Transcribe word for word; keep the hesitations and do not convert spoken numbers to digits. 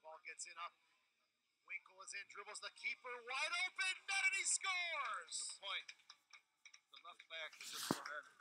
Ball gets in up. Winkel is in, dribbles the keeper, wide open, net, and he scores! Good point. The left back is just ahead.